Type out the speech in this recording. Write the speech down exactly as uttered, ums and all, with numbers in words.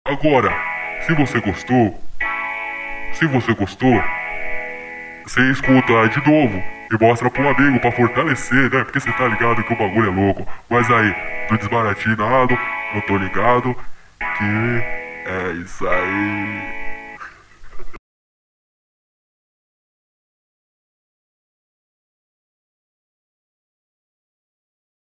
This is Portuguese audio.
Agora, se você gostou, se você gostou, você escuta de novo e mostra pro amigo pra fortalecer, né? Porque você tá ligado que o bagulho é louco. Mas aí, tô desbaratinado, eu tô ligado que é isso aí.